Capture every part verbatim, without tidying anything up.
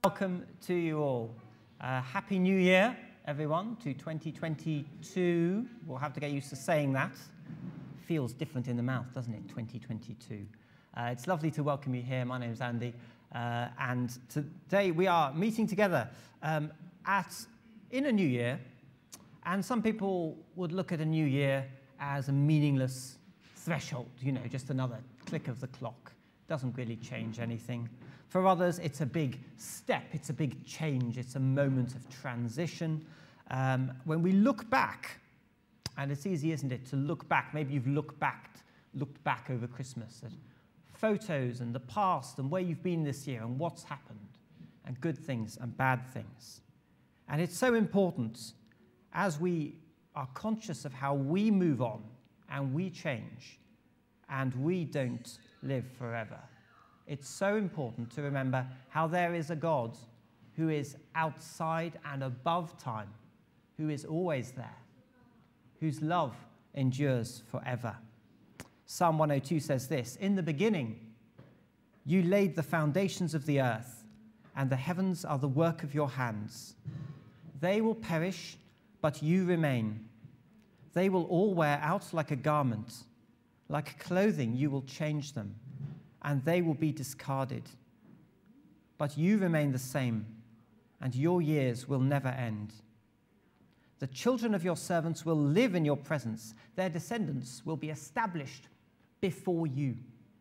Welcome to you all. Uh, Happy New Year, everyone, to twenty twenty-two. We'll have to get used to saying that. Feels different in the mouth, doesn't it, twenty twenty-two? Uh, it's lovely to welcome you here. My name's Andy, uh, and today we are meeting together um, at in a new year. And some people would look at a new year as a meaningless threshold, you know, just another click of the clock. Doesn't really change anything. For others, it's a big step, it's a big change, it's a moment of transition. Um, when we look back, and it's easy, isn't it, to look back, maybe you've looked back, looked back over Christmas at photos and the past and where you've been this year and what's happened, and good things and bad things. And it's so important as we are conscious of how we move on and we change and we don't live forever. It's so important to remember how there is a God who is outside and above time, who is always there, whose love endures forever. Psalm one oh two says this, "In the beginning, you laid the foundations of the earth, and the heavens are the work of your hands. They will perish, but you remain. They will all wear out like a garment. Like clothing, you will change them, and they will be discarded. But you remain the same, and your years will never end. The children of your servants will live in your presence. Their descendants will be established before you."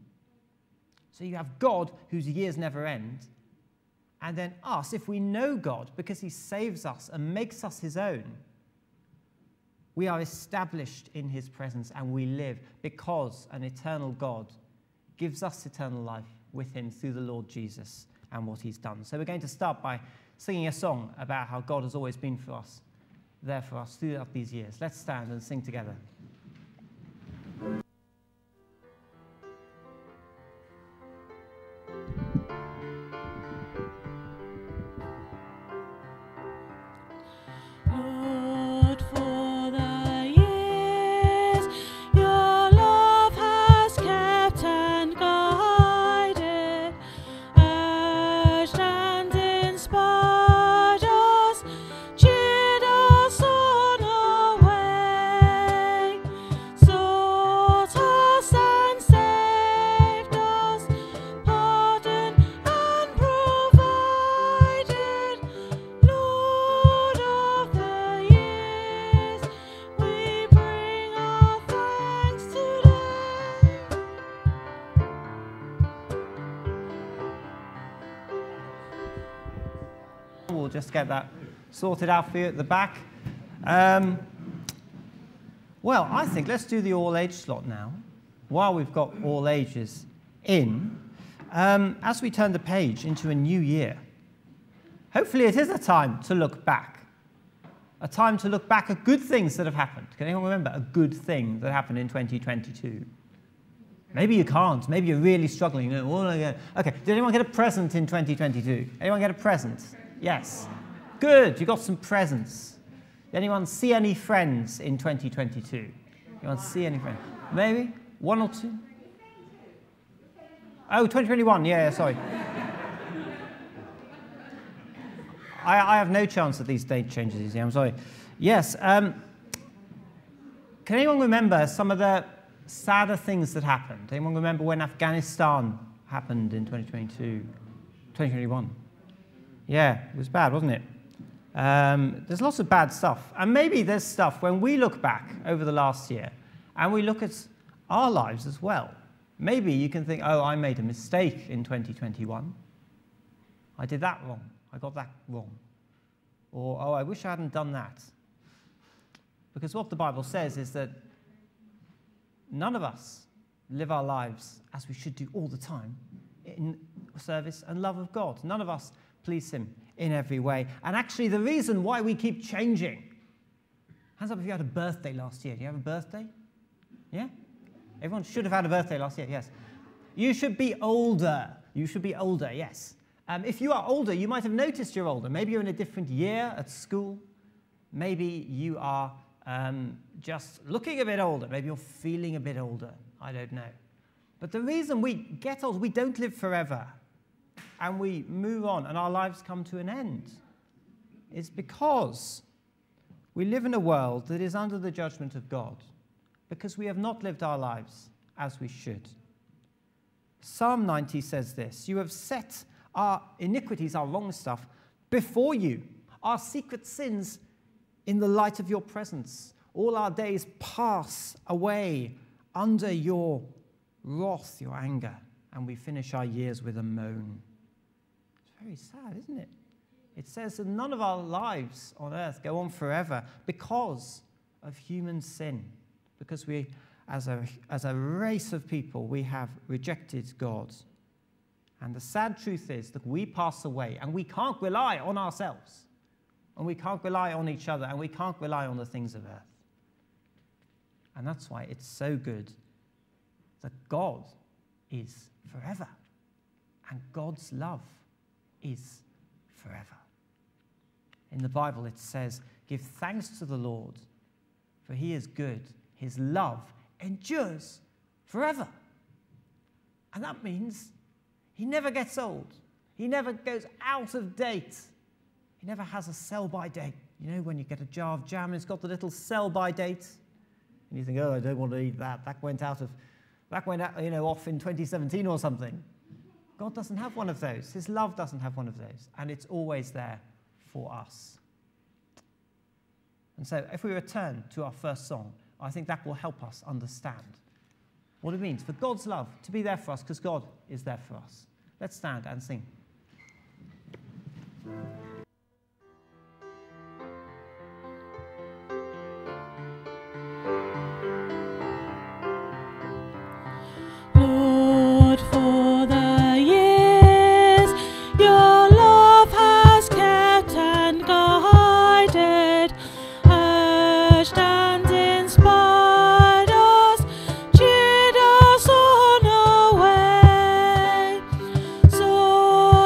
So you have God whose years never end, and then us, if we know God, because he saves us and makes us his own, we are established in his presence and we live because an eternal God gives us eternal life with him through the Lord Jesus and what he's done. So we're going to start by singing a song about how God has always been for us, there for us throughout these years. Let's stand and sing together. We'll just get that sorted out for you at the back. Um, well, I think let's do the all-age slot now, while we've got all ages in, um, as we turn the page into a new year. Hopefully it is a time to look back, a time to look back at good things that have happened. Can anyone remember a good thing that happened in twenty twenty-two? Maybe you can't. Maybe you're really struggling. You know, okay, did anyone get a present in twenty twenty-two? Anyone get a present? Yes. Good, you got some presents. Did anyone see any friends in twenty twenty-two? Anyone see any friends? Maybe? One or two? Oh, twenty twenty-one, yeah, yeah sorry. I, I have no chance at these date changes, you see, I'm sorry. Yes, um, can anyone remember some of the sadder things that happened? Anyone remember when Afghanistan happened in twenty twenty-two, twenty twenty-one? Yeah, it was bad, wasn't it? Um, there's lots of bad stuff. And maybe there's stuff when we look back over the last year and we look at our lives as well. Maybe you can think, oh, I made a mistake in twenty twenty-one. I did that wrong. I got that wrong. Or, oh, I wish I hadn't done that. Because what the Bible says is that none of us live our lives as we should do all the time in service and love of God. None of us please him in every way. And actually, the reason why we keep changing. Hands up if you had a birthday last year. Do you have a birthday? Yeah? Everyone should have had a birthday last year, yes. You should be older. You should be older, yes. Um, if you are older, you might have noticed you're older. Maybe you're in a different year at school. Maybe you are um, just looking a bit older. Maybe you're feeling a bit older. I don't know. But the reason we get old, we don't live forever. and we move on and our lives come to an end. It's because we live in a world that is under the judgment of God, because we have not lived our lives as we should. Psalm ninety says this: you have set our iniquities, our wrong stuff, before you, our secret sins in the light of your presence. All our days pass away under your wrath, your anger, and we finish our years with a moan. It's very sad, isn't it? It says that none of our lives on earth go on forever because of human sin, because we, as a, as a race of people, we have rejected God. And the sad truth is that we pass away, and we can't rely on ourselves, and we can't rely on each other, and we can't rely on the things of earth. And that's why it's so good that God is forever, and God's love is forever. In the Bible it says, give thanks to the Lord, for he is good. His love endures forever. And that means he never gets old. He never goes out of date. He never has a sell-by date. You know, when you get a jar of jam and it's got the little sell-by date, and you think, oh, I don't want to eat that. That went out of, that went out, you know, off in twenty seventeen or something. God doesn't have one of those. His love doesn't have one of those. And it's always there for us. And so if we return to our first song, I think that will help us understand what it means for God's love to be there for us, because God is there for us. Let's stand and sing. Lord, for the years your love has kept and guided, urged and inspired us, cheered us on our way. So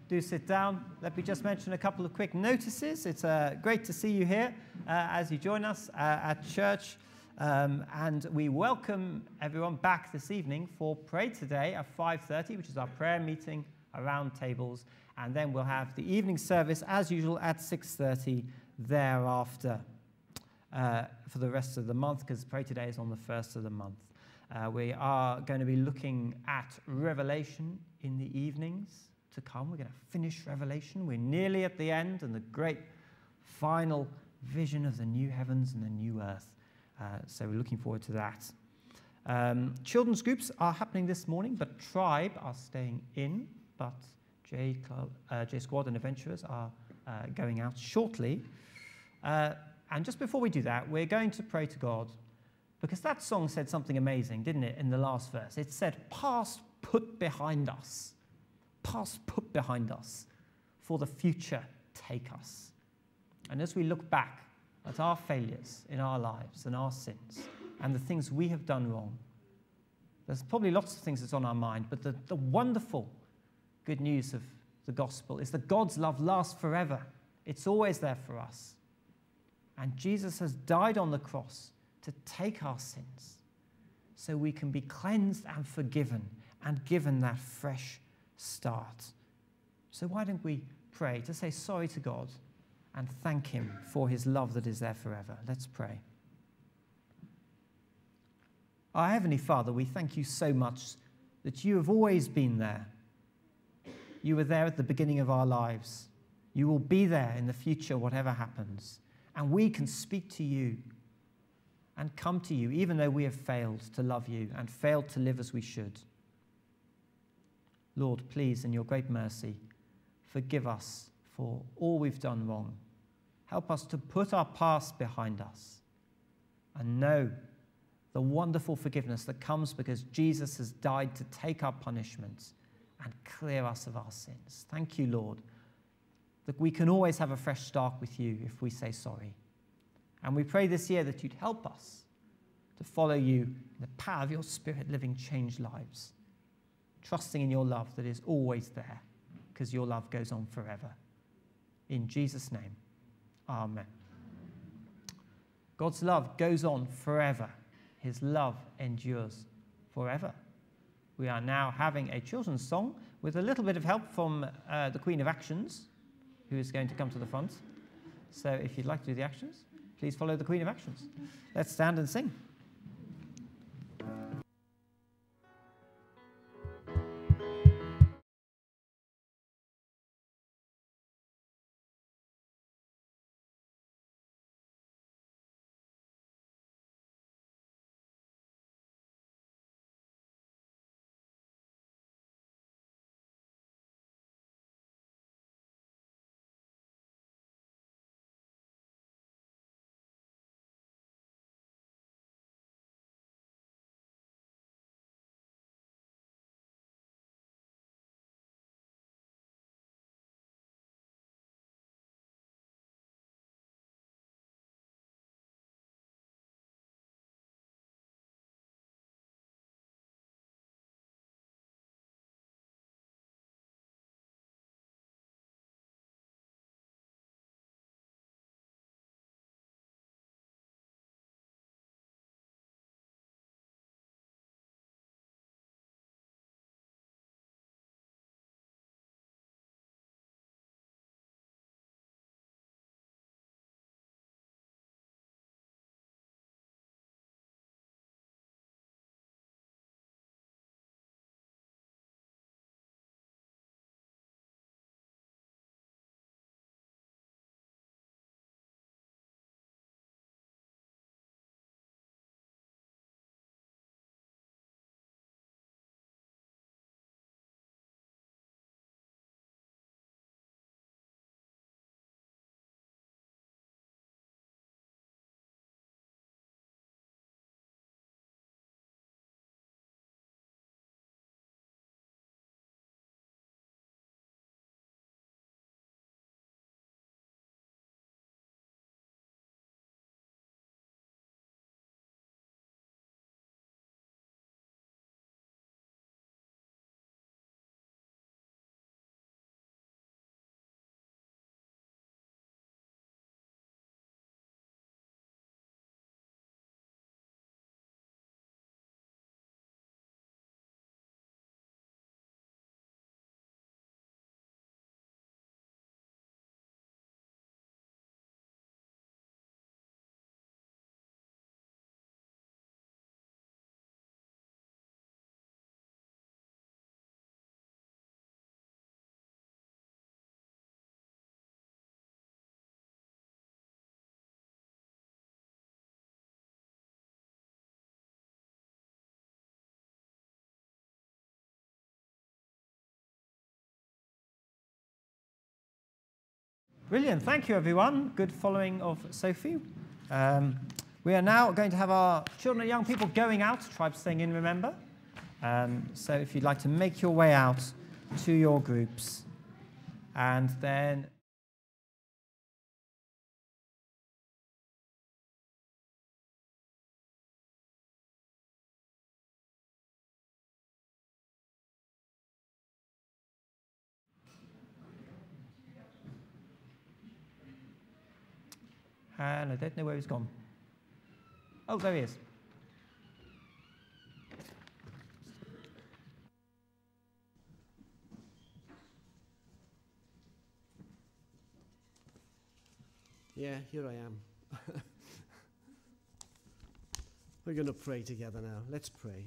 do sit down. Let me just mention a couple of quick notices. It's uh, great to see you here uh, as you join us uh, at church. Um, and we welcome everyone back this evening for Pray Today at five thirty, which is our prayer meeting around tables. And then we'll have the evening service, as usual, at six thirty thereafter uh, for the rest of the month, because Pray Today is on the first of the month. Uh, we are going to be looking at Revelation in the evenings to come. We're going to finish Revelation. We're nearly at the end and the great final vision of the new heavens and the new earth. Uh, so we're looking forward to that. Um, children's groups are happening this morning, but Tribe are staying in. But J, Club, uh, J Squad and Adventurers are uh, going out shortly. Uh, and just before we do that, we're going to pray to God, because that song said something amazing, didn't it, in the last verse? It said, past put behind us. Past put behind us. For the future take us. And as we look back at our failures in our lives and our sins and the things we have done wrong, there's probably lots of things that's on our mind, but the, the wonderful good news of the gospel is that God's love lasts forever. It's always there for us. And Jesus has died on the cross to take our sins so we can be cleansed and forgiven and given that fresh start. So why don't we pray to say sorry to God and thank him for his love that is there forever. Let's pray. Our Heavenly Father, we thank you so much that you have always been there. You were there at the beginning of our lives. You will be there in the future, whatever happens. And we can speak to you and come to you, even though we have failed to love you and failed to live as we should. Lord, please, in your great mercy, forgive us for all we've done wrong. Help us to put our past behind us and know the wonderful forgiveness that comes because Jesus has died to take our punishments and clear us of our sins. Thank you, Lord, that we can always have a fresh start with you if we say sorry. And we pray this year that you'd help us to follow you in the power of your Spirit, living changed lives, trusting in your love that is always there because your love goes on forever. In Jesus' name, amen. God's love goes on forever. His love endures forever. We are now having a children's song with a little bit of help from uh, the Queen of Actions, who is going to come to the front. So if you'd like to do the actions, please follow the Queen of Actions. Let's stand and sing. Brilliant. Thank you, everyone. Good following of Sophie. Um, we are now going to have our children and young people going out, tribe staying in, remember. Um, so if you'd like to make your way out to your groups, and then... And I don't know where he's gone. Oh, there he is. Yeah, here I am. We're going to pray together now. Let's pray.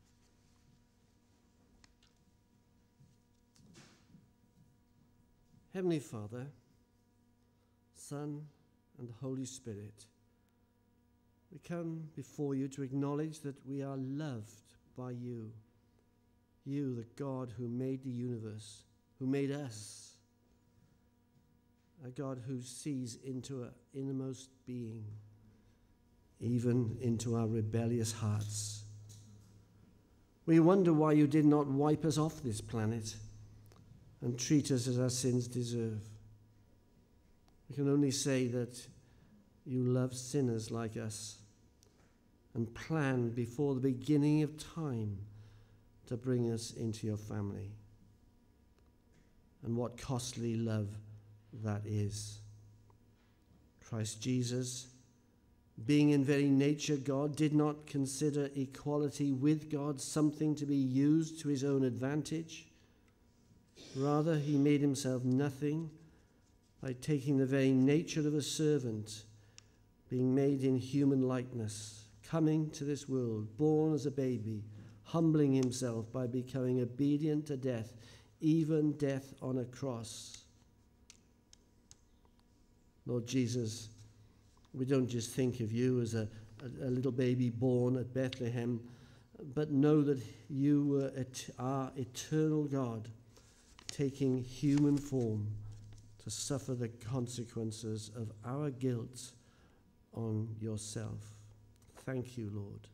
Heavenly Father, Son, and Holy Spirit, we come before you to acknowledge that we are loved by you. You, the God who made the universe, who made us. A God who sees into our innermost being, even into our rebellious hearts. We wonder why you did not wipe us off this planet and treat us as our sins deserve. We can only say that you love sinners like us and planned before the beginning of time to bring us into your family. And what costly love that is. Christ Jesus, being in very nature God, did not consider equality with God something to be used to his own advantage. Rather, he made himself nothing by taking the very nature of a servant, being made in human likeness, coming to this world, born as a baby, humbling himself by becoming obedient to death, even death on a cross. Lord Jesus, we don't just think of you as a, a, a little baby born at Bethlehem, but know that you were et- our eternal God, taking human form to suffer the consequences of our guilt on yourself. Thank you, Lord.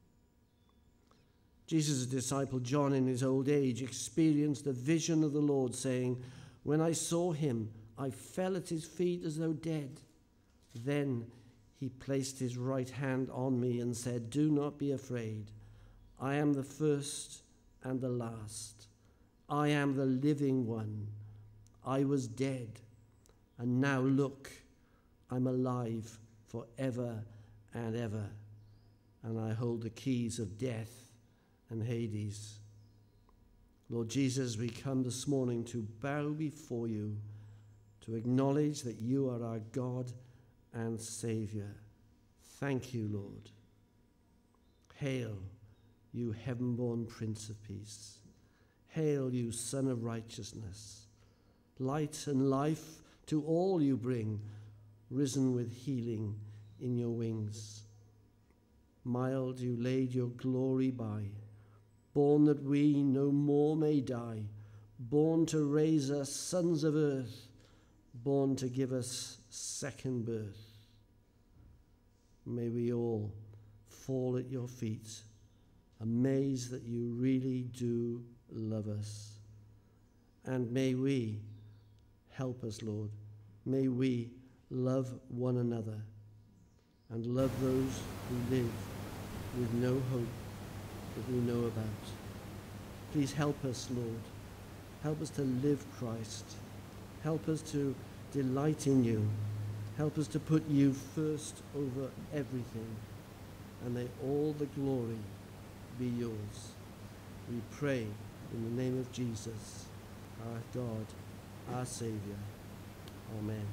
Jesus' disciple John, in his old age, experienced a vision of the Lord, saying, "When I saw him, I fell at his feet as though dead. Then he placed his right hand on me and said, 'Do not be afraid. I am the first and the last. I am the living one. I was dead, and now look, I'm alive forever and ever, and I hold the keys of death and Hades.'" Lord Jesus, we come this morning to bow before you, to acknowledge that you are our God and Savior. Thank you, Lord. Hail, you heaven-born Prince of Peace. Hail, you Son of Righteousness. Light and life to all you bring, risen with healing in your wings. Mild you laid your glory by, born that we no more may die, born to raise us sons of earth, born to give us second birth. May we all fall at your feet, amazed that you really do love us. And may we, help us, Lord, may we love one another and love those who live with no hope that we know about. Please help us, Lord. Help us to live Christ. Help us to delight in you. Help us to put you first over everything. And may all the glory be yours. We pray in the name of Jesus, our God, our Savior. Amen.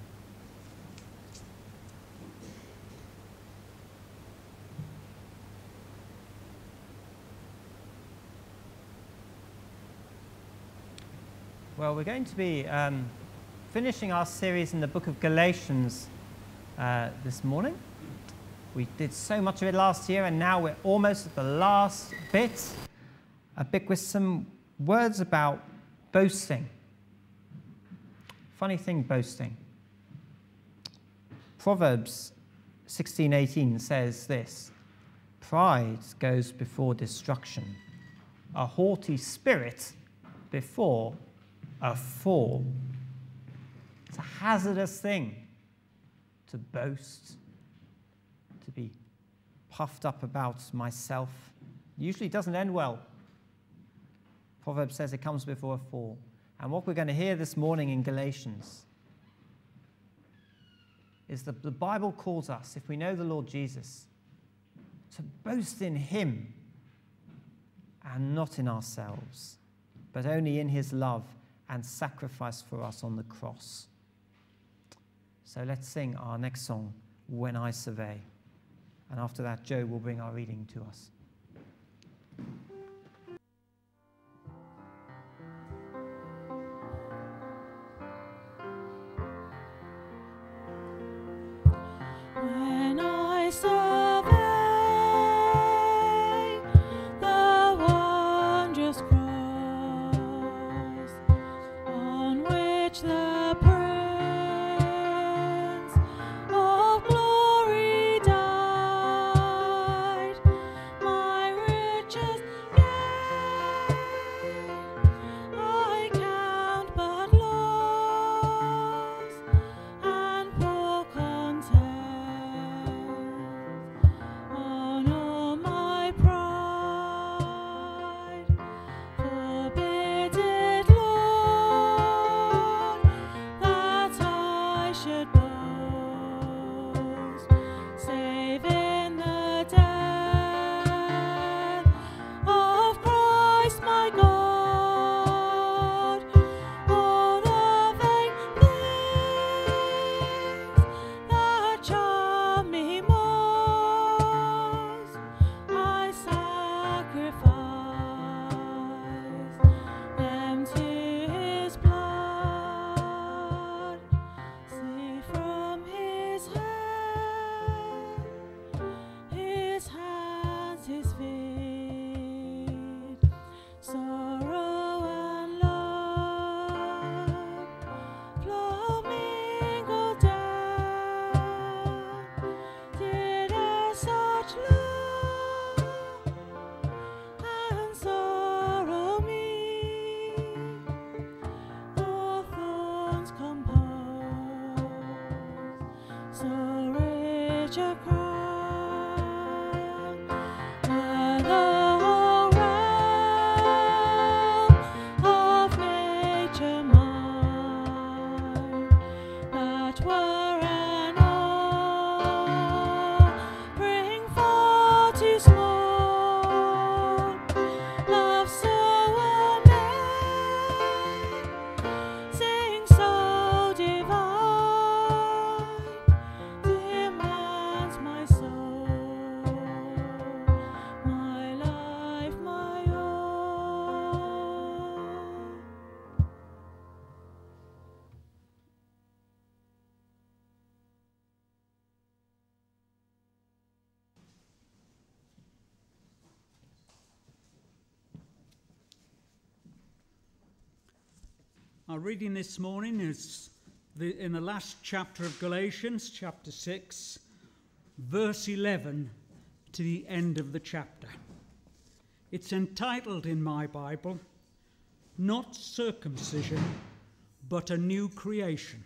Well, we're going to be um, finishing our series in the book of Galatians uh, this morning. We did so much of it last year, and now we're almost at the last bit, a bit with some words about boasting. Funny thing, boasting. Proverbs sixteen eighteen says this: pride goes before destruction, a haughty spirit before a fall. It's a hazardous thing to boast, to be puffed up about myself. Usually doesn't end well. Proverbs says it comes before a fall. And what we're going to hear this morning in Galatians is that the Bible calls us, if we know the Lord Jesus, to boast in him and not in ourselves, but only in his love and sacrifice for us on the cross. So let's sing our next song, When I Survey. And after that, Joe will bring our reading to us. When I survey the wondrous cross on which the Prince of Glory died, my riches gain I count but loss, and pour content on all my pride. Forbid it, Lord, that I should boast, save in the death of Christ my God. All the vain things that charm me most, I sacrifice them to his blood. See from his head, his hands, his feet, sorrow and love flow mingled down. Did e'er such love and sorrow meet, all thorns compose, so rich a crown, were the whole realm of nature mine, that were an offering far too small. Love so amazing, so divine, demands my soul, my life, my all. Our reading this morning is the, in the last chapter of Galatians, chapter six, verse eleven to the end of the chapter. It's entitled in my Bible, Not Circumcision, but a New Creation.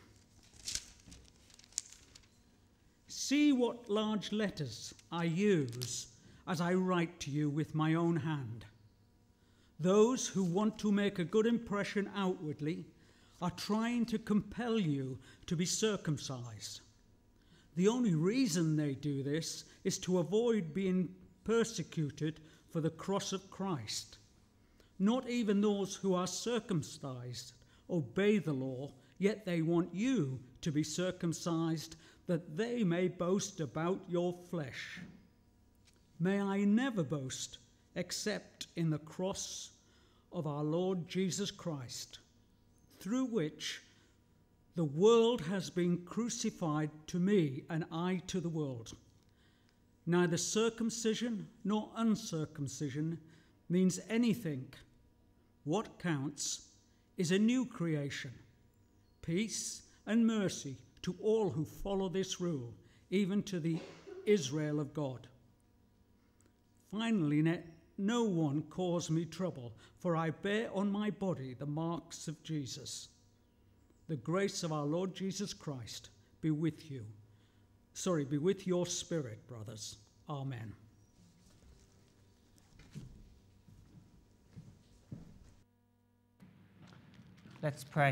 See what large letters I use as I write to you with my own hand. Those who want to make a good impression outwardly are trying to compel you to be circumcised. The only reason they do this is to avoid being persecuted for the cross of Christ. Not even those who are circumcised obey the law, yet they want you to be circumcised, that they may boast about your flesh. May I never boast except in the cross of our Lord Jesus Christ, through which the world has been crucified to me and I to the world. Neither circumcision nor uncircumcision means anything. What counts is a new creation, peace and mercy to all who follow this rule, even to the Israel of God. Finally, let no one cause me trouble, for I bear on my body the marks of Jesus. The grace of our Lord Jesus Christ be with you. Sorry, be with your spirit, brothers. Amen. Let's pray.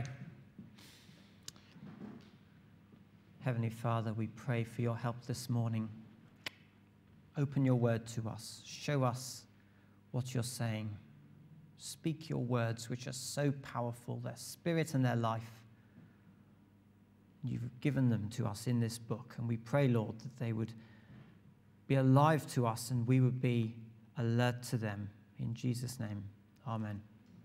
Heavenly Father, we pray for your help this morning. Open your word to us. Show us what you're saying. Speak your words, which are so powerful, their spirit and their life. You've given them to us in this book, and we pray, Lord, that they would be alive to us and we would be alert to them. In Jesus' name, amen.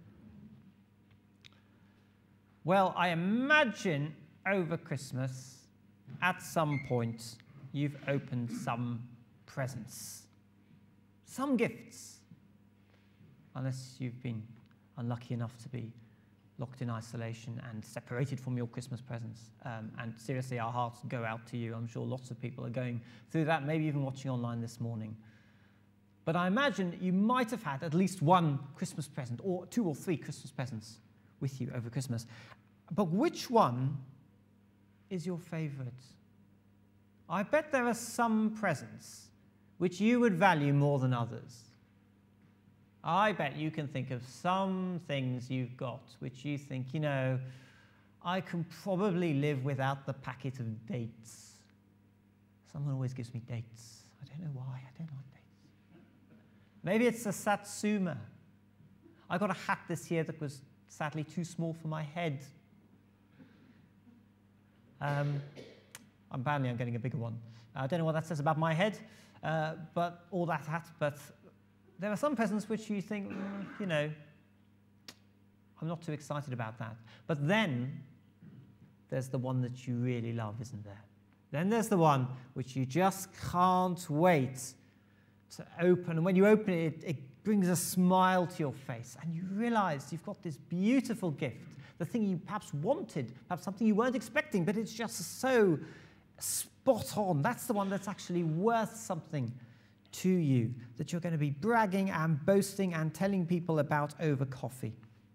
Well, I imagine over Christmas, at some point, you've opened some presents, some gifts, unless you've been unlucky enough to be locked in isolation and separated from your Christmas presents. Um, and seriously, our hearts go out to you. I'm sure lots of people are going through that, maybe even watching online this morning. But I imagine you might have had at least one Christmas present, or two or three Christmas presents with you over Christmas. But which one is your favorite? I bet there are some presents which you would value more than others. I bet you can think of some things you've got which you think, you know, I can probably live without the packet of dates. Someone always gives me dates. I don't know why. I don't like dates. Maybe it's a Satsuma. I got a hat this year that was sadly too small for my head. Um, apparently I'm getting a bigger one. I don't know what that says about my head, uh, but all that hat. But there are some presents which you think, mm, you know, I'm not too excited about that. But then there's the one that you really love, isn't there? Then there's the one which you just can't wait to open. And when you open it, it brings a smile to your face. And you realize you've got this beautiful gift, the thing you perhaps wanted, perhaps something you weren't expecting, but it's just so spot on. That's the one that's actually worth something to you, that you're going to be bragging and boasting and telling people about over coffee.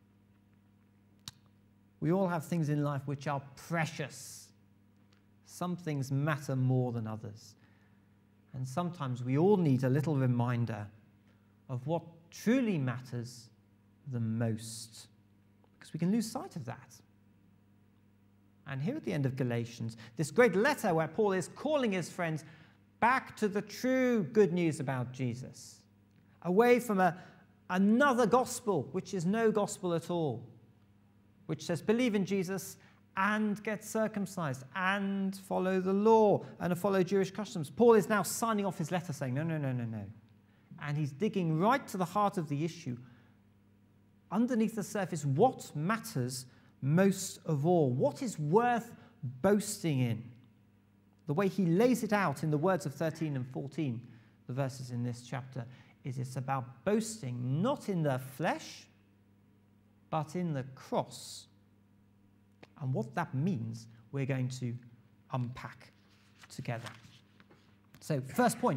We all have things in life which are precious. Some things matter more than others. And sometimes we all need a little reminder of what truly matters the most, because we can lose sight of that. And here at the end of Galatians, this great letter where Paul is calling his friends back to the true good news about Jesus, away from a, another gospel, which is no gospel at all, which says believe in Jesus and get circumcised and follow the law and follow Jewish customs. Paul is now signing off his letter saying, no, no, no, no, no. And he's digging right to the heart of the issue. Underneath the surface, what matters most of all? What is worth boasting in? The way he lays it out in the words of thirteen and fourteen, the verses in this chapter, is it's about boasting not in the flesh, but in the cross. And what that means, we're going to unpack together. So, first point,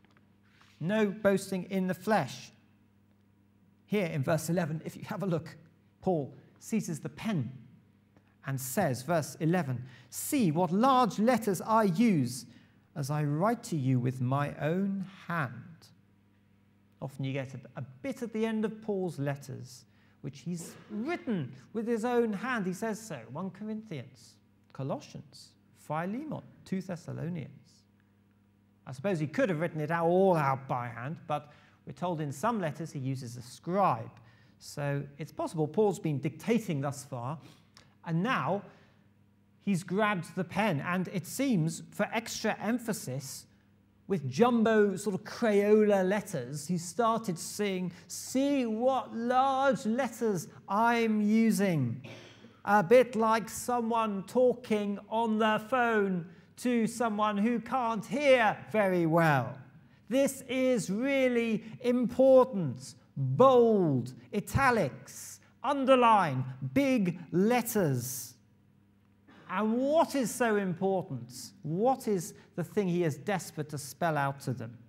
no boasting in the flesh. Here in verse eleven, if you have a look, Paul seizes the pen and says, verse eleven, see what large letters I use as I write to you with my own hand. Often you get a, a bit at the end of Paul's letters, which he's written with his own hand. He says so. First Corinthians, Colossians, Philemon, Second Thessalonians. I suppose he could have written it out all out by hand, but we're told in some letters he uses a scribe. So it's possible Paul's been dictating thus far, and now he's grabbed the pen, and it seems for extra emphasis, with jumbo sort of Crayola letters, he started saying, see what large letters I'm using. A bit like someone talking on the phone to someone who can't hear very well. This is really important. Bold, italics, underline, big letters. And what is so important? What is the thing he is desperate to spell out to them?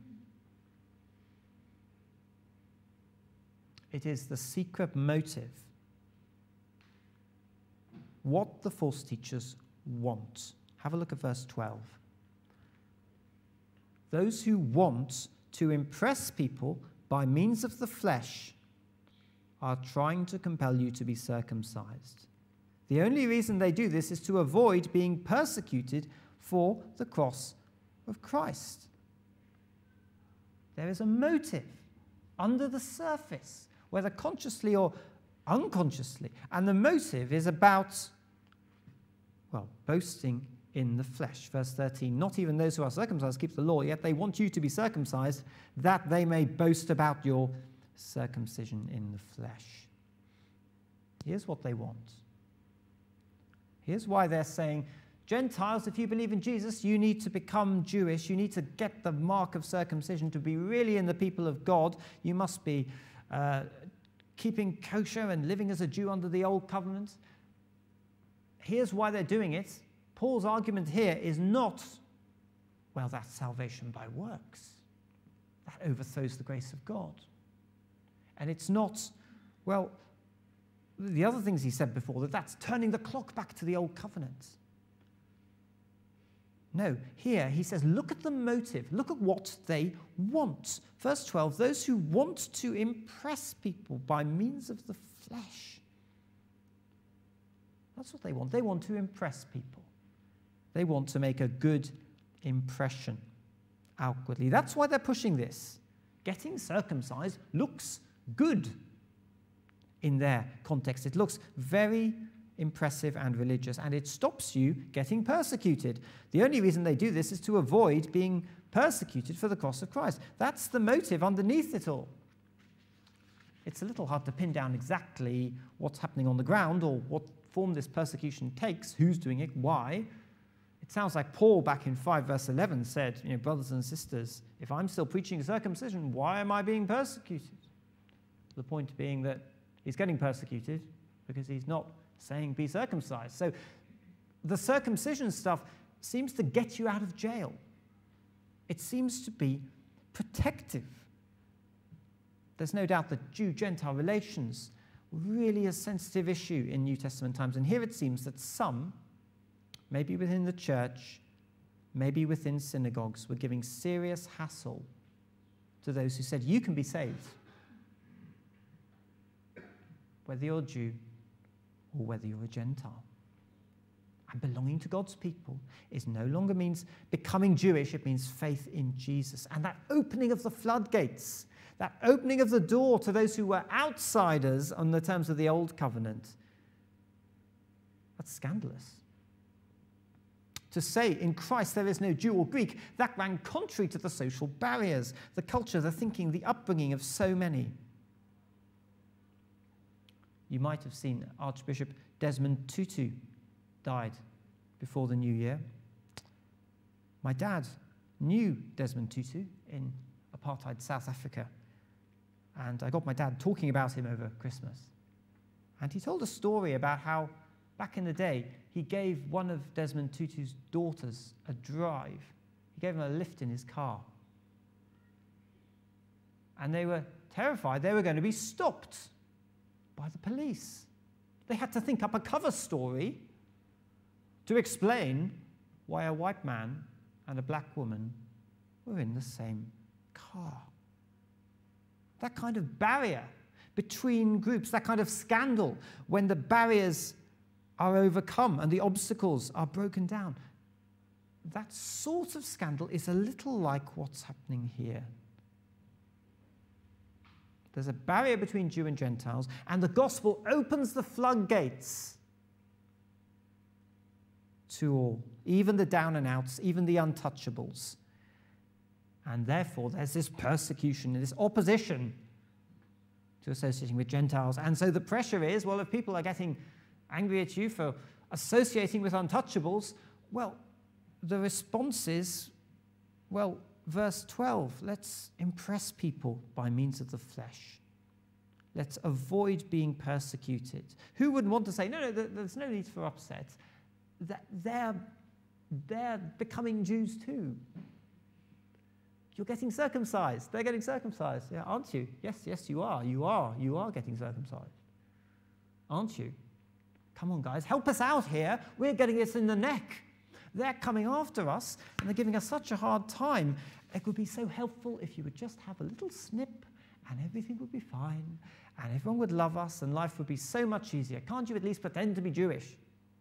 It is the secret motive. What the false teachers want. Have a look at verse twelve. Those who want to impress people by means of the flesh are trying to compel you to be circumcised. The only reason they do this is to avoid being persecuted for the cross of Christ. There is a motive under the surface, whether consciously or unconsciously, and the motive is about, well, boasting in the flesh. Verse thirteen, not even those who are circumcised keep the law, yet they want you to be circumcised, that they may boast about your circumcision in the flesh. Here's what they want. Here's why they're saying, Gentiles, if you believe in Jesus, you need to become Jewish. You need to get the mark of circumcision to be really in the people of God. You must be uh, keeping kosher and living as a Jew under the old covenant. Here's why they're doing it. Paul's argument here is not, well, that's salvation by works. That overthrows the grace of God. And it's not, well, the other things he said before, that that's turning the clock back to the old covenant. No, here he says, look at the motive. Look at what they want. Verse twelve, those who want to impress people by means of the flesh. That's what they want. They want to impress people. They want to make a good impression outwardly. That's why they're pushing this. Getting circumcised looks good in their context. It looks very impressive and religious, and it stops you getting persecuted. The only reason they do this is to avoid being persecuted for the cross of Christ. That's the motive underneath it all. It's a little hard to pin down exactly what's happening on the ground or what form this persecution takes, who's doing it, why. It sounds like Paul back in five verse eleven said, you know, brothers and sisters, if I'm still preaching circumcision, why am I being persecuted? The point being that he's getting persecuted because he's not saying be circumcised. So the circumcision stuff seems to get you out of jail. It seems to be protective. There's no doubt that Jew-Gentile relations were really a sensitive issue in New Testament times. And here it seems that some, maybe within the church, maybe within synagogues, were giving serious hassle to those who said, you can be saved, whether you're a Jew or whether you're a Gentile. And belonging to God's people is no longer means becoming Jewish, it means faith in Jesus. And that opening of the floodgates, that opening of the door to those who were outsiders on the terms of the old covenant, that's scandalous. To say in Christ there is no Jew or Greek, that ran contrary to the social barriers, the culture, the thinking, the upbringing of so many. You might have seen Archbishop Desmond Tutu died before the new year. My dad knew Desmond Tutu in apartheid South Africa, and I got my dad talking about him over Christmas. And he told a story about how back in the day he gave one of Desmond Tutu's daughters a drive. He gave him a lift in his car. And they were terrified they were going to be stopped by the police. They had to think up a cover story to explain why a white man and a black woman were in the same car. That kind of barrier between groups, that kind of scandal, when the barriers are overcome and the obstacles are broken down, that sort of scandal is a little like what's happening here. There's a barrier between Jew and Gentiles, and the gospel opens the floodgates to all, even the down and outs, even the untouchables. And therefore, there's this persecution and this opposition to associating with Gentiles. And so the pressure is, well, if people are getting angry at you for associating with untouchables, well, the response is, well, verse twelve, let's impress people by means of the flesh. Let's avoid being persecuted. Who wouldn't want to say, no, no, there's no need for upset. that they're, they're becoming Jews too. You're getting circumcised. They're getting circumcised. Yeah, aren't you? Yes, yes, you are. You are. You are getting circumcised. Aren't you? Come on, guys. Help us out here. We're getting this in the neck. They're coming after us, and they're giving us such a hard time. It would be so helpful if you would just have a little snip, and everything would be fine, and everyone would love us, and life would be so much easier. Can't you at least pretend to be Jewish?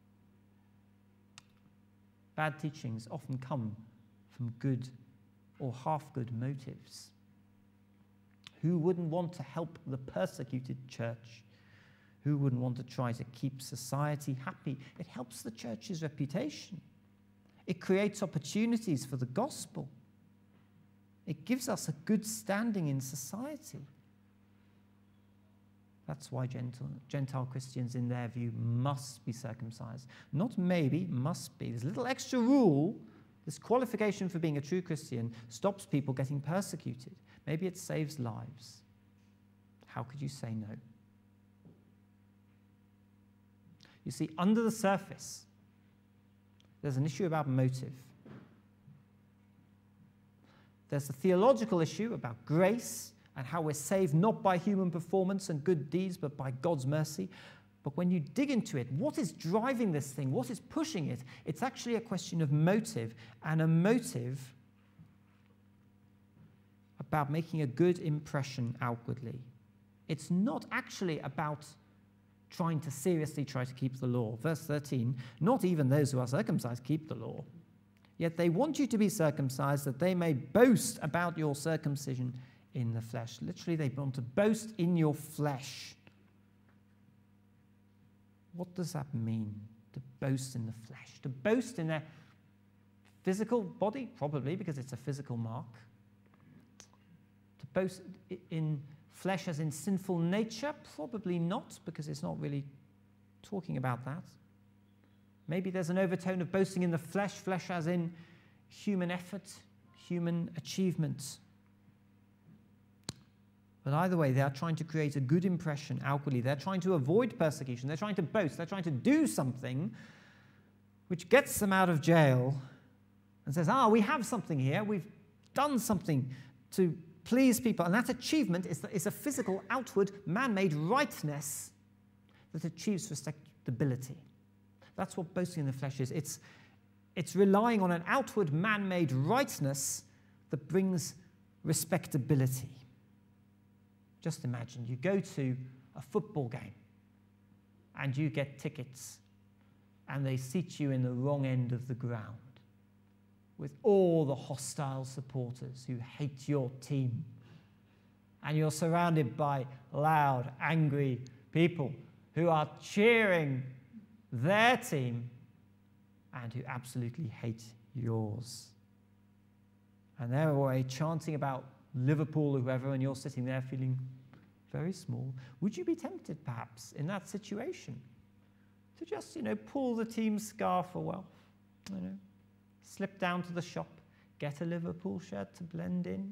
Bad teachings often come from good or half-good motives. Who wouldn't want to help the persecuted church? Who wouldn't want to try to keep society happy? It helps the church's reputation. It creates opportunities for the gospel. It gives us a good standing in society. That's why Gentile, Gentile Christians, in their view, must be circumcised. Not maybe, must be. There's a little extra rule. This qualification for being a true Christian stops people getting persecuted. Maybe it saves lives. How could you say no? You see, under the surface, there's an issue about motive. There's a theological issue about grace and how we're saved not by human performance and good deeds, but by God's mercy. But when you dig into it, what is driving this thing? What is pushing it? It's actually a question of motive, and a motive about making a good impression outwardly. It's not actually about trying to seriously try to keep the law. Verse thirteen, not even those who are circumcised keep the law. Yet they want you to be circumcised that they may boast about your circumcision in the flesh. Literally, they want to boast in your flesh. What does that mean, to boast in the flesh? To boast in their physical body? Probably, because it's a physical mark. To boast in flesh as in sinful nature? Probably not, because it's not really talking about that. Maybe there's an overtone of boasting in the flesh, flesh as in human effort, human achievement. But either way, they are trying to create a good impression outwardly. They're trying to avoid persecution. They're trying to boast. They're trying to do something which gets them out of jail and says, ah, we have something here. We've done something to please people. And that achievement is, the, is a physical, outward, man-made rightness that achieves respectability. That's what boasting in the flesh is. It's, it's relying on an outward, man-made rightness that brings respectability. Just imagine, you go to a football game and you get tickets and they seat you in the wrong end of the ground with all the hostile supporters who hate your team. And you're surrounded by loud, angry people who are cheering their team and who absolutely hate yours. And they're away chanting about Liverpool or whoever, and you're sitting there feeling very small. Would you be tempted, perhaps, in that situation to just, you know, pull the team scarf or, well, you know, slip down to the shop, get a Liverpool shirt to blend in?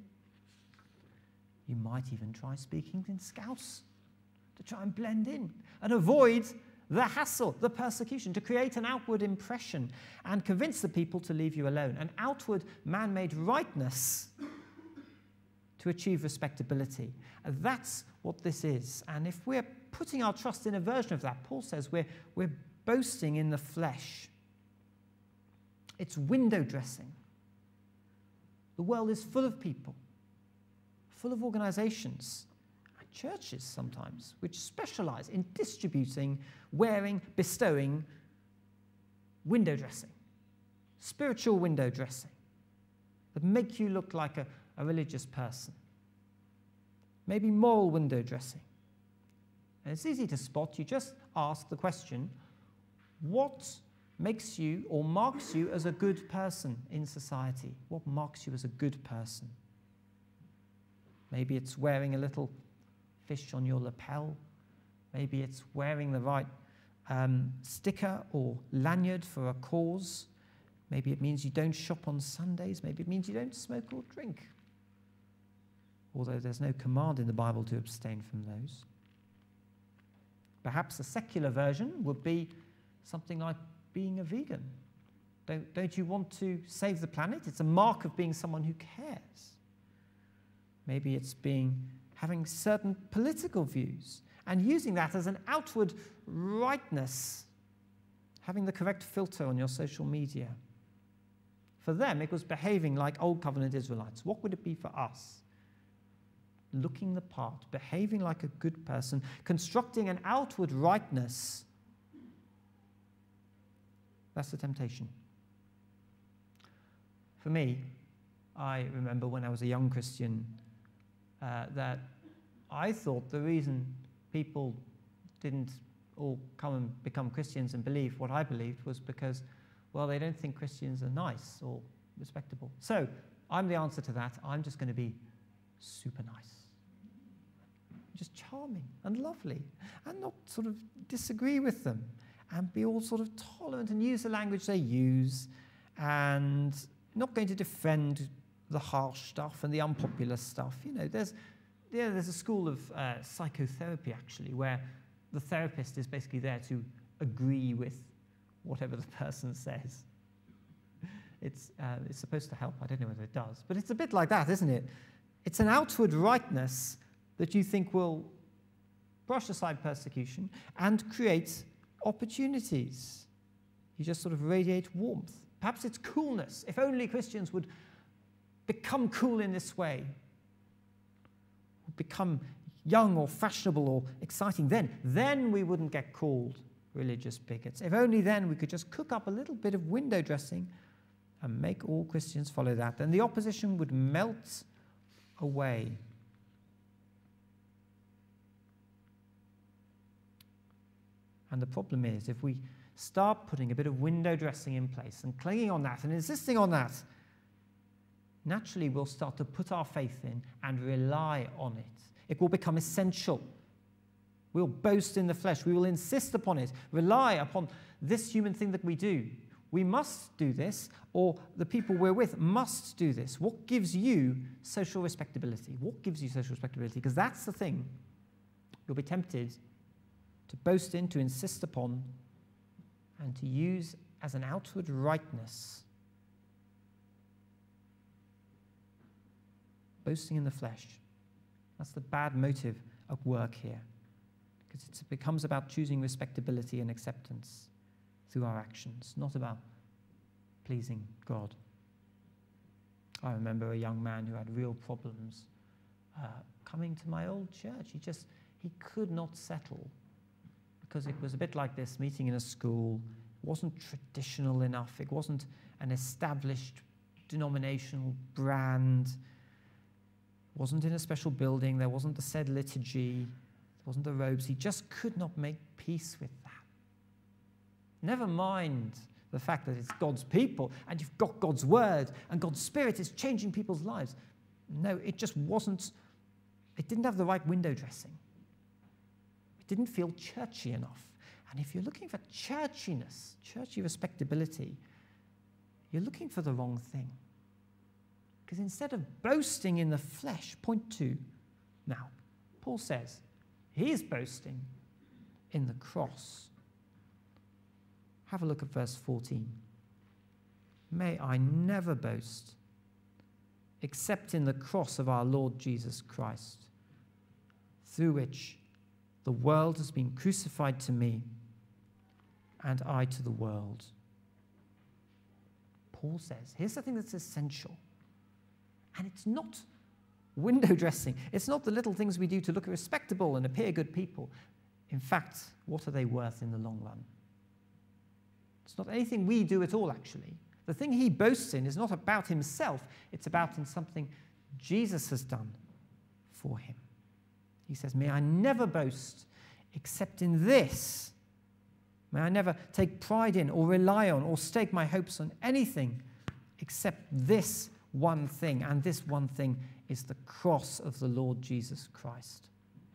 You might even try speaking in Scouse to try and blend in and avoid the hassle, the persecution, to create an outward impression and convince the people to leave you alone. An outward man-made rightness to achieve respectability. And that's what this is. And if we're putting our trust in a version of that, Paul says we're, we're boasting in the flesh. It's window dressing. The world is full of people, full of organizations, and churches sometimes, which specialize in distributing, wearing, bestowing window dressing, spiritual window dressing, that make you look like a a religious person. Maybe moral window dressing. And it's easy to spot. You just ask the question, what makes you or marks you as a good person in society? What marks you as a good person? Maybe it's wearing a little fish on your lapel. Maybe it's wearing the right um, sticker or lanyard for a cause. Maybe it means you don't shop on Sundays. Maybe it means you don't smoke or drink, although there's no command in the Bible to abstain from those. Perhaps a secular version would be something like being a vegan? Don't, don't you want to save the planet? It's a mark of being someone who cares. Maybe it's being having certain political views and using that as an outward rightness, having the correct filter on your social media. For them, it was behaving like Old Covenant Israelites. What would it be for us? Looking the part, behaving like a good person, constructing an outward rightness. That's the temptation. For me, I remember when I was a young Christian uh, that I thought the reason people didn't all come and become Christians and believe what I believed was because, well, they don't think Christians are nice or respectable. So I'm the answer to that. I'm just going to be super nice. Just charming and lovely and not sort of disagree with them and be all sort of tolerant and use the language they use and not going to defend the harsh stuff and the unpopular stuff. You know, there's, yeah, there's a school of uh, psychotherapy, actually, where the therapist is basically there to agree with whatever the person says. It's, uh, it's supposed to help. I don't know whether it does. But it's a bit like that, isn't it? It's an outward rightness that you think will brush aside persecution and create opportunities. You just sort of radiate warmth. Perhaps it's coolness. If only Christians would become cool in this way, become young or fashionable or exciting, then, then we wouldn't get called religious bigots. If only then we could just cook up a little bit of window dressing and make all Christians follow that, then the opposition would melt away. And the problem is, if we start putting a bit of window dressing in place and clinging on that and insisting on that, naturally we'll start to put our faith in and rely on it. It will become essential. We'll boast in the flesh. We will insist upon it, rely upon this human thing that we do. We must do this, or the people we're with must do this. What gives you social respectability? What gives you social respectability? Because that's the thing you'll be tempted to boast in, to insist upon, and to use as an outward rightness. Boasting in the flesh. That's the bad motive at work here. Because it becomes about choosing respectability and acceptance through our actions, not about pleasing God. I remember a young man who had real problems uh, coming to my old church. He just, he could not settle because it was a bit like this, meeting in a school. It wasn't traditional enough. It wasn't an established denominational brand. It wasn't in a special building. There wasn't the said liturgy. There wasn't the robes. He just could not make peace with that. Never mind the fact that it's God's people and you've got God's word and God's Spirit is changing people's lives. No, it just wasn't, it didn't have the right window dressing. It didn't feel churchy enough. And if you're looking for churchiness, churchy respectability, you're looking for the wrong thing. Because instead of boasting in the flesh, point two, now, Paul says, he's boasting in the cross. Have a look at verse fourteen. May I never boast except in the cross of our Lord Jesus Christ, through which the world has been crucified to me and I to the world. Paul says, here's the thing that's essential. And it's not window dressing. It's not the little things we do to look respectable and appear good people. In fact, what are they worth in the long run? It's not anything we do at all, actually. The thing he boasts in is not about himself. It's about in something Jesus has done for him. He says, may I never boast except in this. May I never take pride in or rely on or stake my hopes on anything except this one thing. And this one thing is the cross of the Lord Jesus Christ.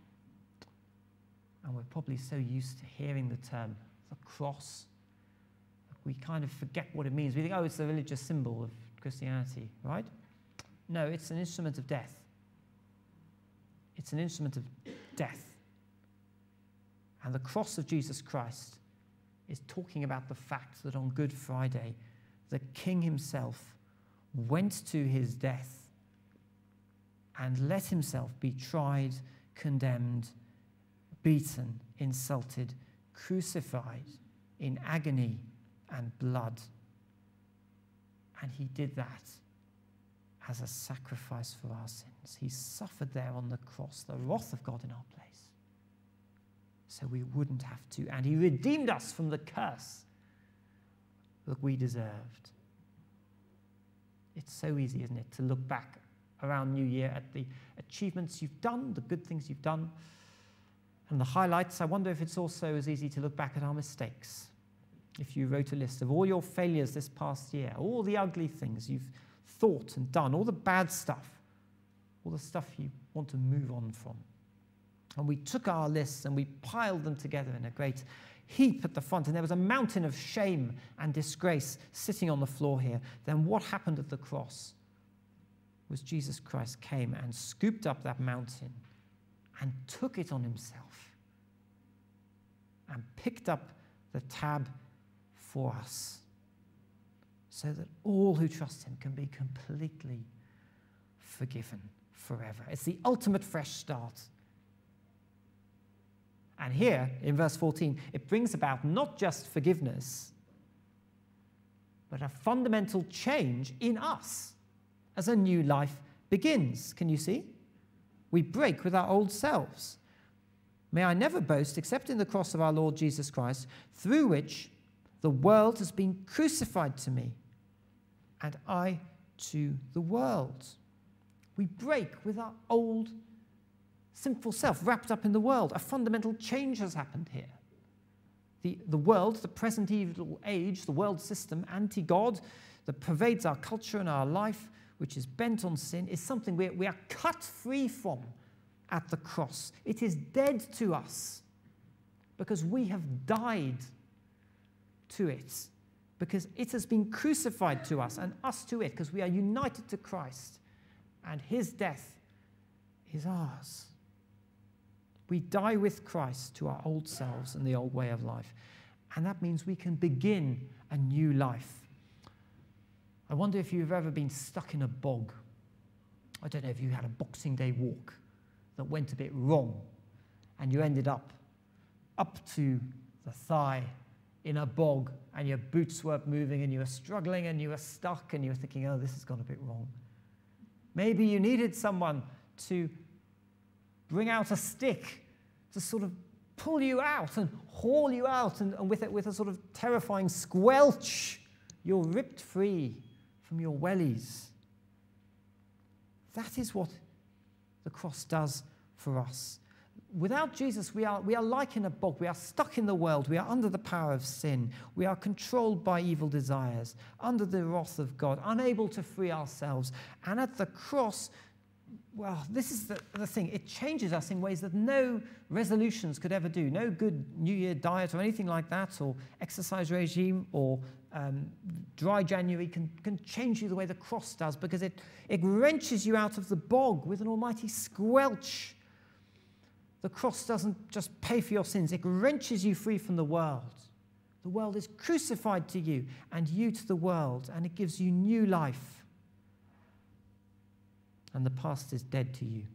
And we're probably so used to hearing the term, the cross, we kind of forget what it means. We think, oh, it's the religious symbol of Christianity, right? No, it's an instrument of death. It's an instrument of death. And the cross of Jesus Christ is talking about the fact that on Good Friday, the King himself went to his death and let himself be tried, condemned, beaten, insulted, crucified in agony and blood. And he did that as a sacrifice for our sins. He suffered there on the cross, the wrath of God in our place, so we wouldn't have to. And he redeemed us from the curse that we deserved. It's so easy, isn't it, to look back around New Year at the achievements you've done, the good things you've done, and the highlights. I wonder if it's also as easy to look back at our mistakes. If you wrote a list of all your failures this past year, all the ugly things you've thought and done, all the bad stuff, all the stuff you want to move on from. And we took our lists and we piled them together in a great heap at the front, and there was a mountain of shame and disgrace sitting on the floor here. Then what happened at the cross was Jesus Christ came and scooped up that mountain and took it on himself and picked up the tab for us, so that all who trust him can be completely forgiven forever. It's the ultimate fresh start. And here, in verse fourteen, it brings about not just forgiveness, but a fundamental change in us as a new life begins. Can you see? We break with our old selves. May I never boast except in the cross of our Lord Jesus Christ, through which the world has been crucified to me, and I to the world. We break with our old sinful self wrapped up in the world. A fundamental change has happened here. The, the world, the present evil age, the world system, anti-God, that pervades our culture and our life, which is bent on sin, is something we, we are cut free from at the cross. It is dead to us because we have died to it, because it has been crucified to us and us to it, because we are united to Christ and his death is ours. We die with Christ to our old selves and the old way of life, and that means we can begin a new life. I wonder if you've ever been stuck in a bog. I don't know if you had a Boxing Day walk that went a bit wrong and you ended up up to the thigh in a bog, and your boots weren't moving, and you were struggling, and you were stuck, and you were thinking, oh, this has gone a bit wrong. Maybe you needed someone to bring out a stick to sort of pull you out and haul you out, and, and with, it, with a sort of terrifying squelch, you're ripped free from your wellies. That is what the cross does for us. Without Jesus, we are, we are like in a bog. We are stuck in the world. We are under the power of sin. We are controlled by evil desires, under the wrath of God, unable to free ourselves. And at the cross, well, this is the, the thing. It changes us in ways that no resolutions could ever do. No good New Year diet or anything like that, or exercise regime, or um, dry January can, can change you the way the cross does, because it, it wrenches you out of the bog with an almighty squelch. The cross doesn't just pay for your sins. It wrenches you free from the world. The world is crucified to you, and you to the world, and it gives you new life. And the past is dead to you.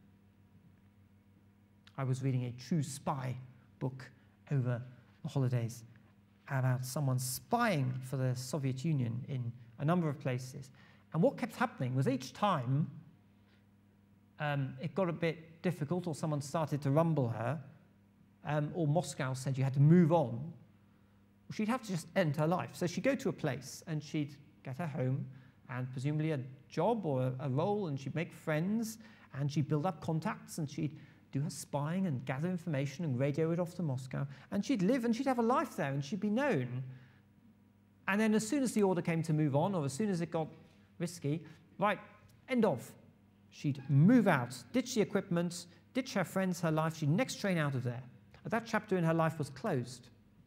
I was reading a True Spy book over the holidays about someone spying for the Soviet Union in a number of places. And what kept happening was each time um, it got a bit difficult, or someone started to rumble her, um, or Moscow said you had to move on, well, she'd have to just end her life. So she'd go to a place and she'd get her home and presumably a job or a, a role, and she'd make friends, and she'd build up contacts, and she'd do her spying and gather information and radio it off to Moscow, and she'd live and she'd have a life there and she'd be known. And then as soon as the order came to move on, or as soon as it got risky, right, end of. She'd move out, ditch the equipment, ditch her friends, her life. She'd next train out of there. That chapter in her life was closed.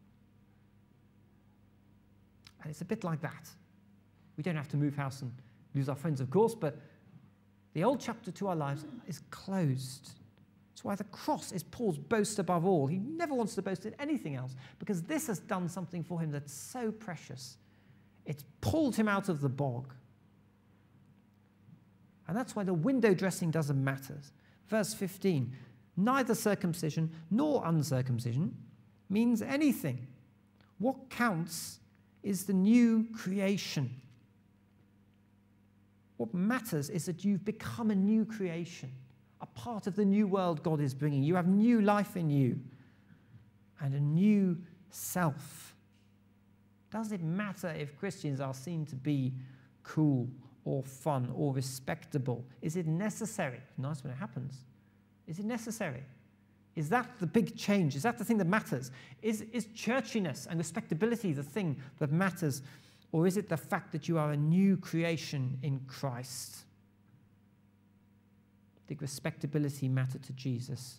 And it's a bit like that. We don't have to move house and lose our friends, of course, but the old chapter to our lives is closed. That's why the cross is Paul's boast above all. He never wants to boast in anything else because this has done something for him that's so precious. It's pulled him out of the bog. And that's why the window dressing doesn't matter. Verse fifteen, neither circumcision nor uncircumcision means anything. What counts is the new creation. What matters is that you've become a new creation, a part of the new world God is bringing. You have new life in you and a new self. Does it matter if Christians are seen to be cool or fun or respectable? Is it necessary? Nice when it happens. Is it necessary? Is that the big change? Is that the thing that matters? Is, is churchiness and respectability the thing that matters? Or is it the fact that you are a new creation in Christ? Did respectability matter to Jesus?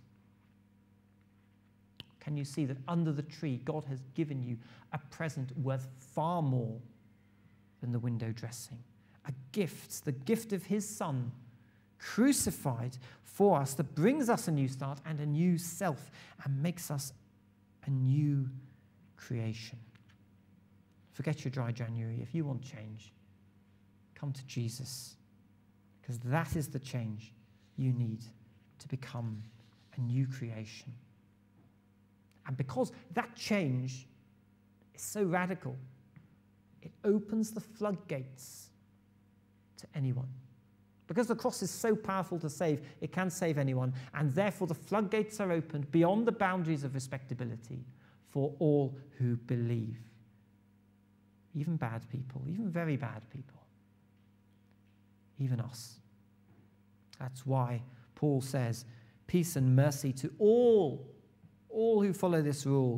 Can you see that under the tree, God has given you a present worth far more than the window dressing? A gift, the gift of his Son, crucified for us, that brings us a new start and a new self and makes us a new creation. Forget your dry January. If you want change, come to Jesus, because that is the change you need to become a new creation. And because that change is so radical, it opens the floodgates to anyone. Because the cross is so powerful to save, it can save anyone, and therefore the floodgates are opened beyond the boundaries of respectability for all who believe. Even bad people, even very bad people, even us. That's why Paul says, peace and mercy to all, all who follow this rule,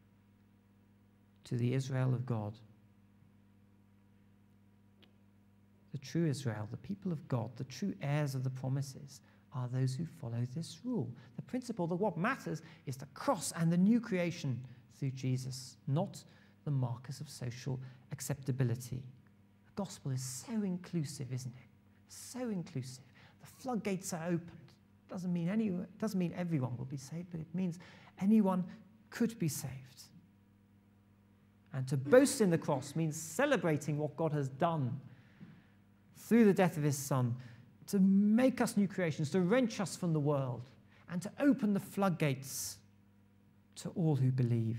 to the Israel of God. The true Israel, the people of God, the true heirs of the promises, are those who follow this rule. The principle that what matters is the cross and the new creation through Jesus, not the markers of social acceptability. The gospel is so inclusive, isn't it? So inclusive. The floodgates are opened. Doesn't mean any, doesn't mean everyone will be saved, but it means anyone could be saved. And to boast in the cross means celebrating what God has done through the death of his Son, to make us new creations, to wrench us from the world, and to open the floodgates to all who believe.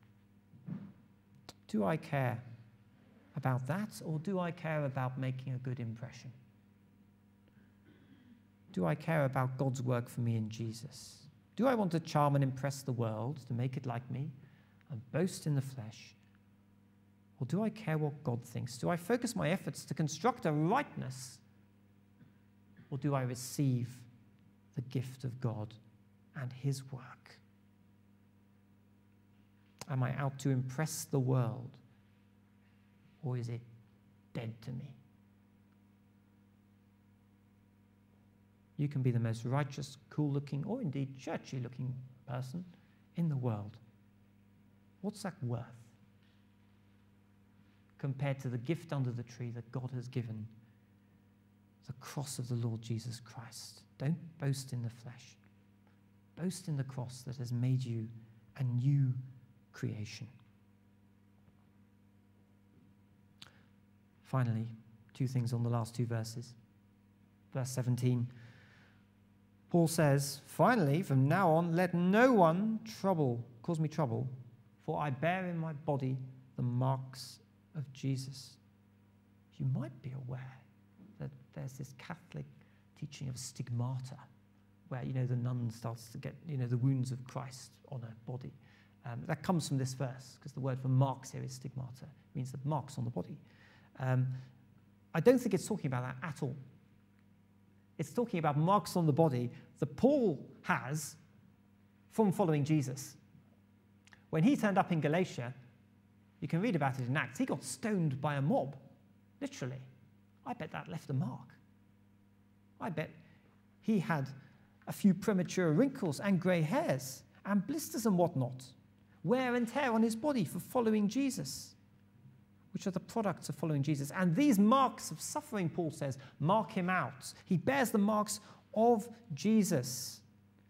Do I care about that, or do I care about making a good impression? Do I care about God's work for me in Jesus? Do I want to charm and impress the world, to make it like me, and boast in the flesh? Or do I care what God thinks? Do I focus my efforts to construct a rightness? Or do I receive the gift of God and his work? Am I out to impress the world? Or is it dead to me? You can be the most righteous, cool-looking, or indeed churchy-looking person in the world. What's that worth compared to the gift under the tree that God has given, the cross of the Lord Jesus Christ? Don't boast in the flesh. Boast in the cross that has made you a new creation. Finally, two things on the last two verses. Verse seventeen, Paul says, finally, from now on, let no one trouble, cause me trouble, for I bear in my body the marks of Jesus. You might be aware that there's this Catholic teaching of stigmata, where, you know, the nun starts to get, you know, the wounds of Christ on her body. Um, that comes from this verse, because the word for marks here is stigmata. It means the marks on the body. Um, I don't think it's talking about that at all. It's talking about marks on the body that Paul has from following Jesus. When he turned up in Galatia, you can read about it in Acts, he got stoned by a mob, literally. I bet that left a mark. I bet he had a few premature wrinkles and grey hairs and blisters and whatnot, wear and tear on his body for following Jesus, which are the products of following Jesus. And these marks of suffering, Paul says, mark him out. He bears the marks of Jesus.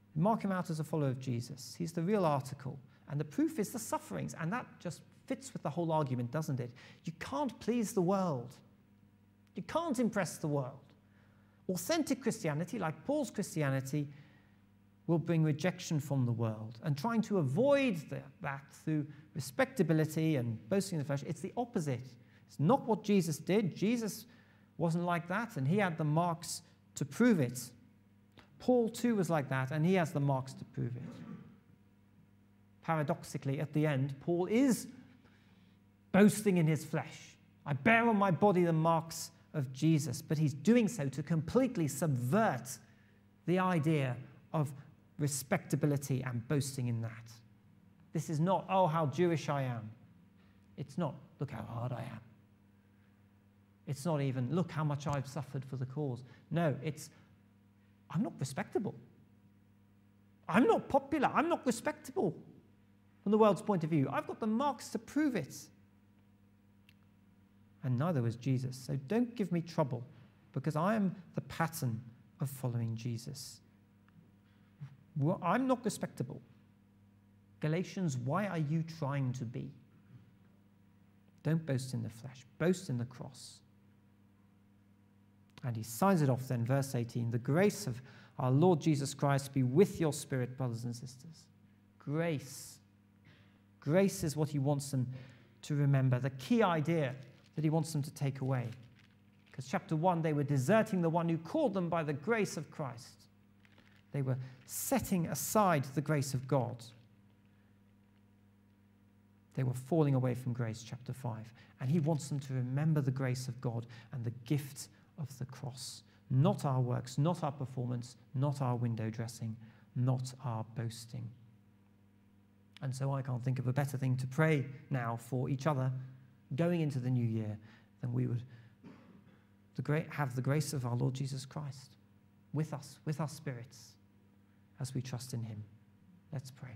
Mark him out as a follower of Jesus. He's the real article. And the proof is the sufferings. And that just fits with the whole argument, doesn't it? You can't please the world. You can't impress the world. Authentic Christianity, like Paul's Christianity, will bring rejection from the world. And trying to avoid the, that through respectability and boasting in the flesh, it's the opposite. It's not what Jesus did. Jesus wasn't like that, and he had the marks to prove it. Paul too was like that, and he has the marks to prove it. Paradoxically, at the end, Paul is boasting in his flesh. I bear on my body the marks of Jesus, but he's doing so to completely subvert the idea of respectability and boasting in that. This is not, oh, how Jewish I am. It's not, look how hard I am. It's not even, look how much I've suffered for the cause. No, it's, I'm not respectable. I'm not popular. I'm not respectable from the world's point of view. I've got the marks to prove it. And neither was Jesus. So don't give me trouble, because I am the pattern of following Jesus. Well, I'm not respectable. Galatians, why are you trying to be? Don't boast in the flesh. Boast in the cross. And he signs it off then, verse eighteen. The grace of our Lord Jesus Christ be with your spirit, brothers and sisters. Grace. Grace is what he wants them to remember. The key idea that he wants them to take away. Because chapter one, they were deserting the one who called them by the grace of Christ. They were setting aside the grace of God. They were falling away from grace, chapter five. And he wants them to remember the grace of God and the gift of the cross. Not our works, not our performance, not our window dressing, not our boasting. And so I can't think of a better thing to pray now for each other going into the new year than we would the great, have the grace of our Lord Jesus Christ with us, with our spirits, as we trust in him. Let's pray.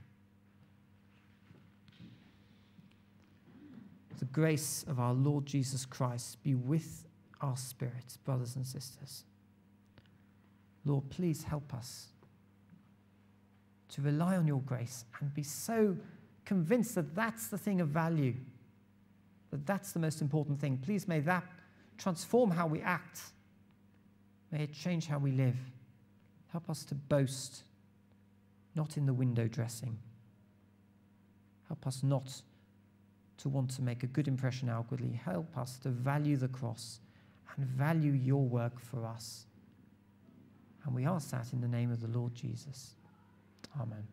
The grace of our Lord Jesus Christ be with our spirits, brothers and sisters. Lord, please help us to rely on your grace and be so convinced that that's the thing of value, that that's the most important thing. Please may that transform how we act. May it change how we live. Help us to boast, not in the window dressing. Help us not to want to make a good impression outwardly. Help us to value the cross and value your work for us. And we ask that in the name of the Lord Jesus. Amen.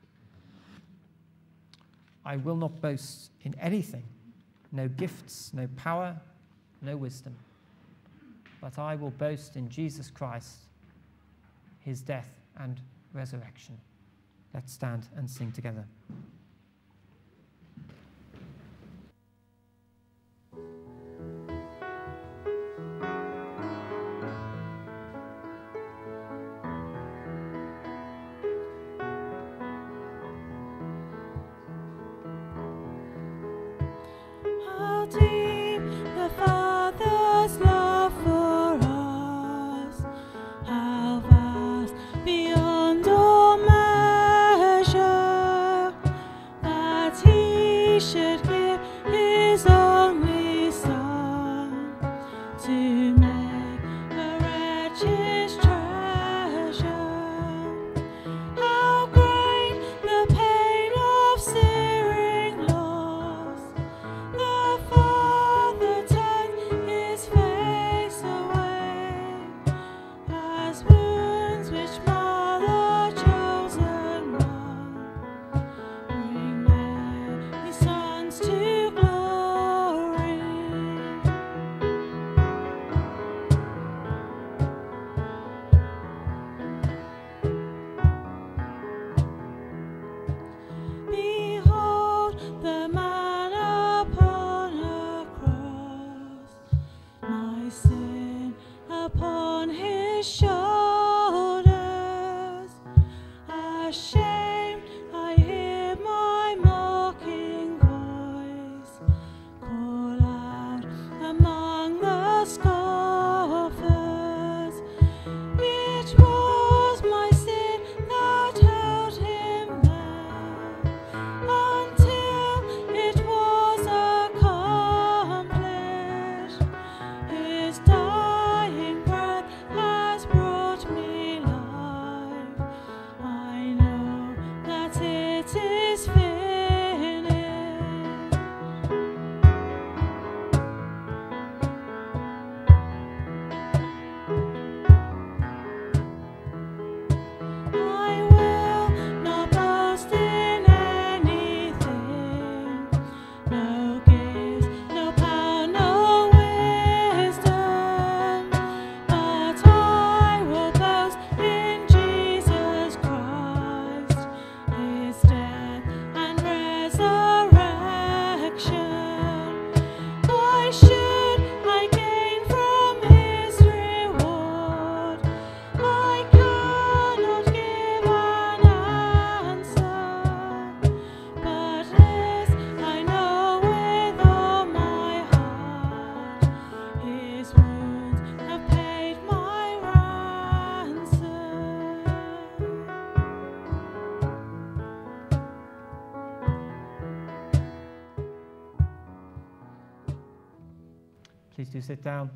I will not boast in anything, no gifts, no power, no wisdom, but I will boast in Jesus Christ, his death and resurrection. Let's stand and sing together. How deep the Father's love for us, how vast beyond all measure, Please do sit down.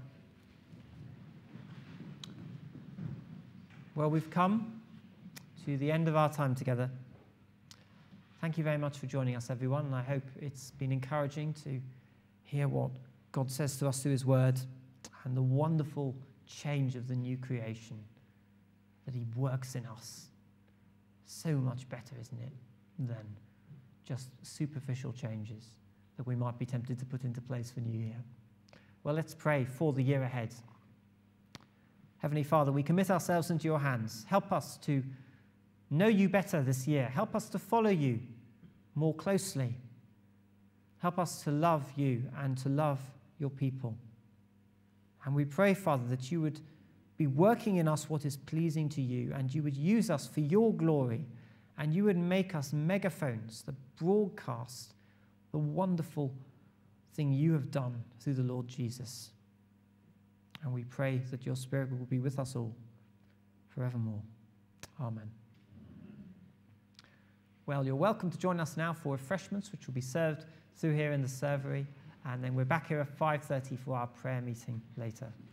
Well, we've come to the end of our time together. Thank you very much for joining us, everyone, and I hope it's been encouraging to hear what God says to us through his word and the wonderful change of the new creation that he works in us. So much better, isn't it, than just superficial changes that we might be tempted to put into place for New Year. Well, let's pray for the year ahead. Heavenly Father, we commit ourselves into your hands. Help us to know you better this year. Help us to follow you more closely. Help us to love you and to love your people. And we pray, Father, that you would be working in us what is pleasing to you, and you would use us for your glory, and you would make us megaphones that broadcast the wonderful thing you have done through the Lord Jesus. And we pray that your Spirit will be with us all forevermore. Amen. Well, you're welcome to join us now for refreshments, which will be served through here in the servery. And then we're back here at five thirty for our prayer meeting later.